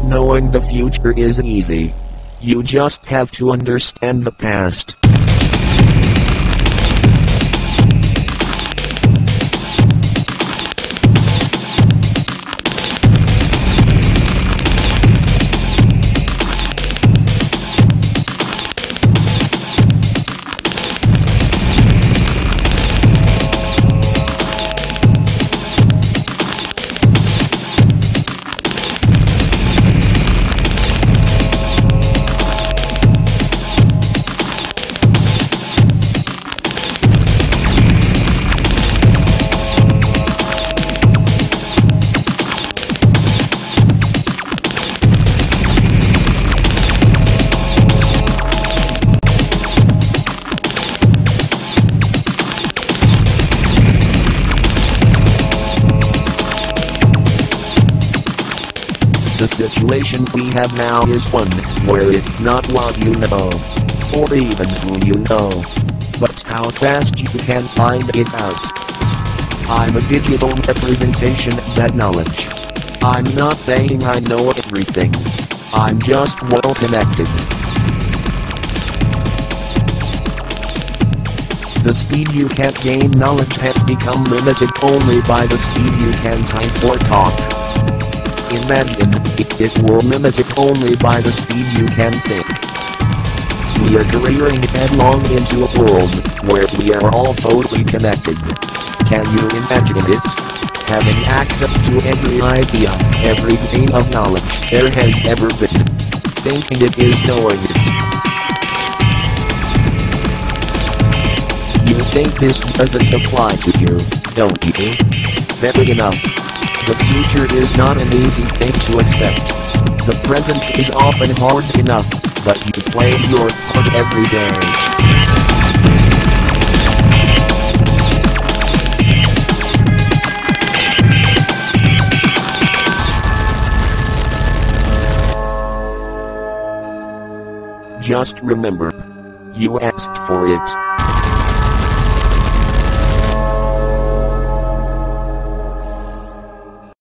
Knowing the future is easy. You just have to understand the past. The situation we have now is one where it's not what you know, or even who you know, but how fast you can find it out. I'm a digital representation of that knowledge. I'm not saying I know everything. I'm just well connected. The speed you can gain knowledge has become limited only by the speed you can type or talk. Imagine if it were limited only by the speed you can think. We are careering headlong into a world where we are all totally connected. Can you imagine it? Having access to every idea, every vein of knowledge there has ever been. Thinking it is knowing it. You think this doesn't apply to you, don't you? Fair enough. The future is not an easy thing to accept. The present is often hard enough, but you play your part every day. Just remember, you asked for it.